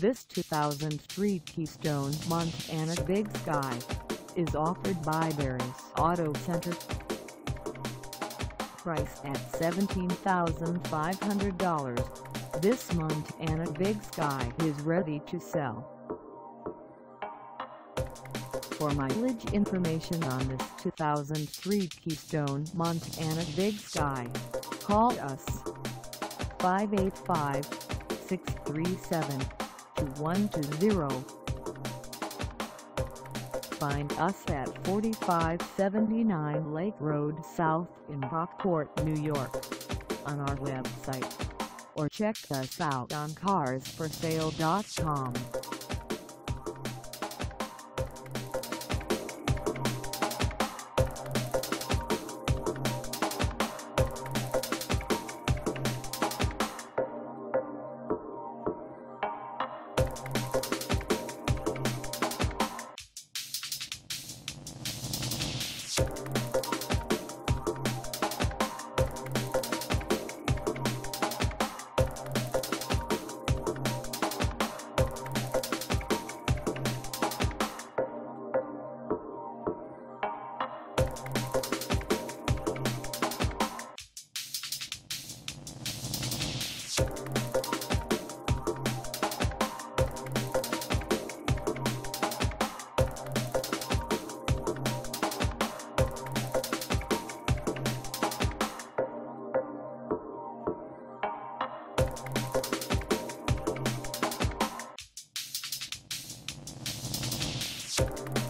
This 2003 Keystone Montana Big Sky is offered by Barry's Auto Center. Priced at $17,500, this Montana Big Sky is ready to sell. For mileage information on this 2003 Keystone Montana Big Sky, call us 585-637-2120. Find us at 4579 Lake Road South in Rockport, New York, on our website, or check us out on carsforsale.com. You